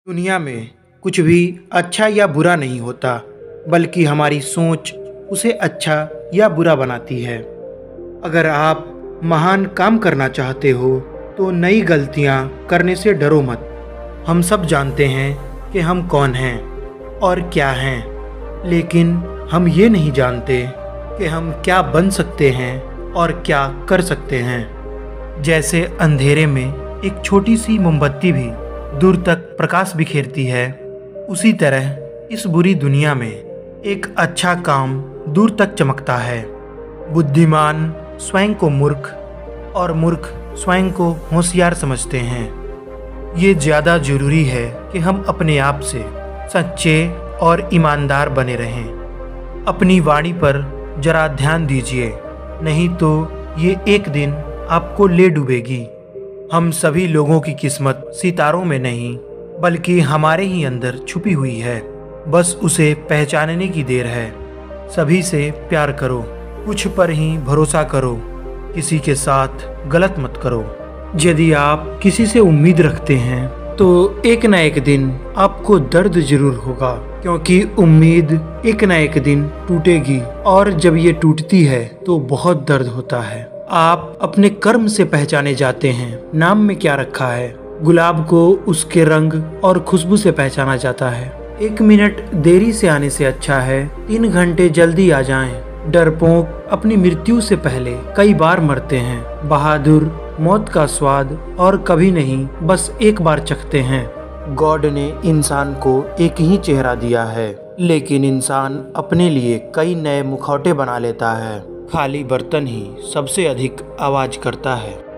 दुनिया में कुछ भी अच्छा या बुरा नहीं होता, बल्कि हमारी सोच उसे अच्छा या बुरा बनाती है। अगर आप महान काम करना चाहते हो, तो नई गलतियां करने से डरो मत। हम सब जानते हैं कि हम कौन हैं और क्या हैं, लेकिन हम ये नहीं जानते कि हम क्या बन सकते हैं और क्या कर सकते हैं। जैसे अंधेरे में एक छोटी सी मोमबत्ती भी दूर तक प्रकाश बिखेरती है, उसी तरह इस बुरी दुनिया में एक अच्छा काम दूर तक चमकता है। बुद्धिमान स्वयं को मूर्ख और मूर्ख स्वयं को होशियार समझते हैं। ये ज़्यादा ज़रूरी है कि हम अपने आप से सच्चे और ईमानदार बने रहें। अपनी वाणी पर जरा ध्यान दीजिए, नहीं तो ये एक दिन आपको ले डूबेगी। हम सभी लोगों की किस्मत सितारों में नहीं, बल्कि हमारे ही अंदर छुपी हुई है। बस उसे पहचानने की देर है। सभी से प्यार करो, कुछ पर ही भरोसा करो, किसी के साथ गलत मत करो। यदि आप किसी से उम्मीद रखते हैं, तो एक न एक दिन आपको दर्द जरूर होगा, क्योंकि उम्मीद एक न एक दिन टूटेगी, और जब ये टूटती है तो बहुत दर्द होता है। आप अपने कर्म से पहचाने जाते हैं, नाम में क्या रखा है। गुलाब को उसके रंग और खुशबू से पहचाना जाता है। 1 मिनट देरी से आने से अच्छा है 3 घंटे जल्दी आ जाएं। डरपोक अपनी मृत्यु से पहले कई बार मरते हैं। बहादुर मौत का स्वाद और कभी नहीं, बस एक बार चखते हैं। गॉड ने इंसान को एक ही चेहरा दिया है, लेकिन इंसान अपने लिए कई नए मुखौटे बना लेता है। खाली बर्तन ही सबसे अधिक आवाज करता है।